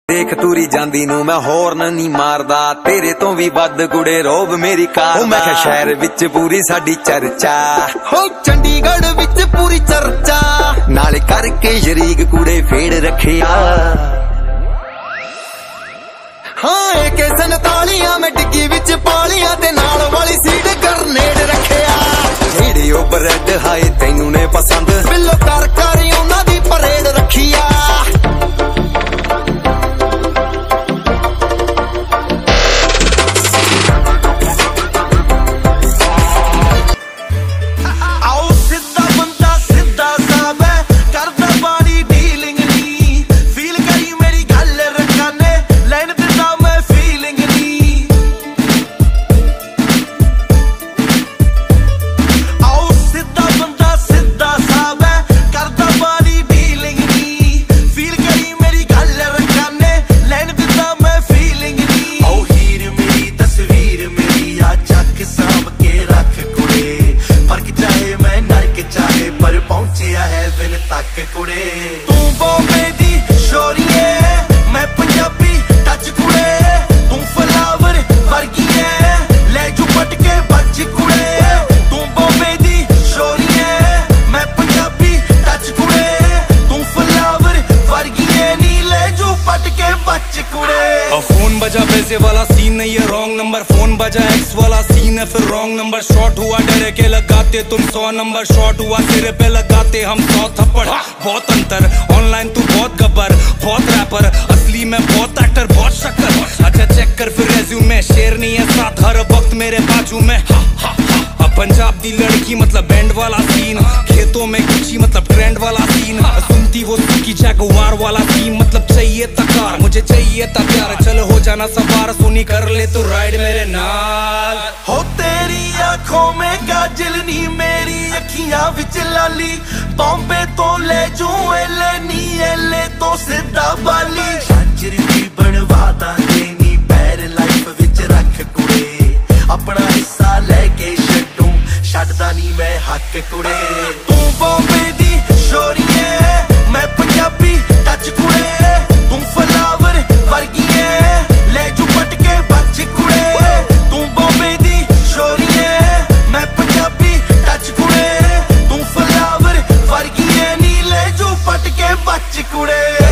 देख तूरी जांदी नू मैं होर्न नहीं मारदा, तेरे तो भी वध कुड़े रोब मेरी कार। मैं क्या शहर विच पूरी साडी चर्चा, हो चंडीगढ़ विच पूरी चर्चा, नाले करके शरीक कुड़े फेड़ रखिया। हाँ एक 47 में डिग्गी विच पालियां ते नाल वाली सीट गरनेड रखिया। जेड़े ओ ब्रेड हाए तैनू ने पसंद, बिल्लो कर उन्हां दी परेड रखिया। तू बॉम्बे दी शोरीए मैं पंजाबी टच कुड़े, तू फ्लावर वर्गी है ले जू पटके बच कुड़े। तू बॉम्बे दी शोरीए मैं पंजाबी टच कुड़े, तू फ्लावर वर्गी है नी ले जू पटके बच कुड़े। फोन बजा पैसे वाला सीन नहीं है रॉन्ग नंबर, फोन बजा एक्स वाला सीन है फिर रॉन्ग नंबर। शॉट हुआ डरे के लगाते तुम 100 नंबर, शॉट हुआ सिरे पे लगाते हम 100 थप्पड़। बहुत अंतर ऑनलाइन तू बहुत गब्बर बहुत रैपर, असली में बहुत एक्टर बहुत शक्कर। अच्छा चेक कर फिर रेज्यूमे, शेर नहीं है साथ हर वक्त मेरे बाजू में। अब पंजाब दी लड़की मतलब बैंड वाला सीन, खेतों में गुची मतलब ट्रेंड वाला सीन, सुनती वो सुखी जैगुआर वाला सीन मतलब चाहिए तकार मुझे चाहिए प्यार। चल हो जाना सवार सोनी कर ले तू राइड मेरे नाल। हो तेरी आंखों में काजल नी मेरी अखियां विच लाली, बॉम्बे तो ले जू एले नी एले तो सीधा बाली। झांझर भी बनवा दांगे नी पैर लाइफ विच रख कुड़े, अपना हिस्सा लेके छड्डू छड्डदा नी मैं हक कुड़े। तू बॉम्बे दी शोरीए मैं पंजाबी टच कुड़े, तू फ्लावर वर्गी है ले जू पटके बच कुड़े। तू बॉम्बे दी शोरीए मैं पंजाबी टच कुड़े, तू फ्लावर वर्गी है नी ले जू पटके बच कुड़े।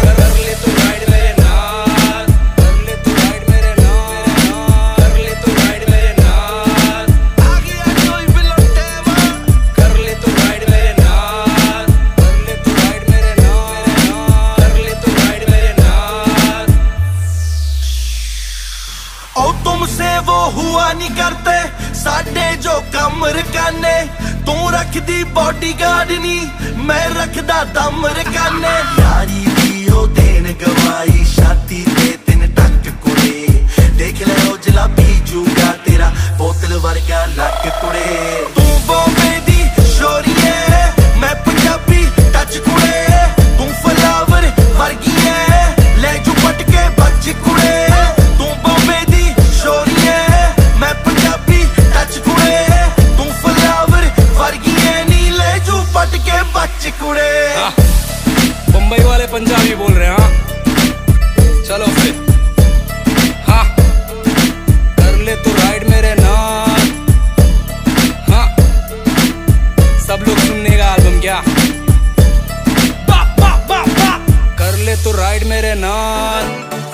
तुमसे वो हुआ नहीं करते साडे जो कम रकाने, तू रखदी बॉडी गार्ड नी मैं रखदा दम रकाने। यारी दी ओ देन गवाई शादी ते 3 टक कुड़े, देख ले ओ जलाबी जूगा तेरा बोतल वर्गा लक कुड़े। तू बॉम्बे दी शोरीए मैं पंजाबी टच कुड़े, तू फ्लावर वर्गी है ले जू पटके बच कुड़े। तू बॉम्बे दी शोरीए मैं पंजाबी टच कुड़े, तू फ्लावर वर्गी है नी ले जू पटके बच कुड़े। मुंबई वाले पंजाबी बोल रहे हैं हाँ, चलो फिर हाँ कर ले तू राइड मेरे नाल। हाँ सब लोग सुनने का एल्बम क्या बा, बा, बा, बा। कर ले तू राइड मेरे नाल।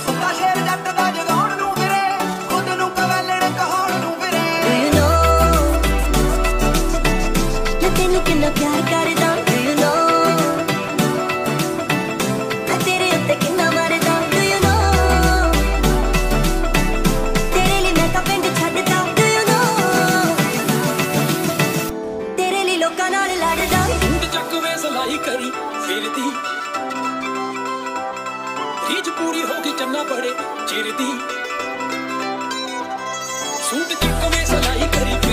प्यार करदा do you know, मैं तेरे उत्ते किन्ना मरदा do you know, तेरे लिए मैं तां पिंड छड्डदा do you know, तेरे लिए लोकां नाल लड़दा। सूट चक वे सलाई करी फिरदी, रीझ पूरी होगी चन्ना बड़े चिरदी। सूट चक वे सलाई करी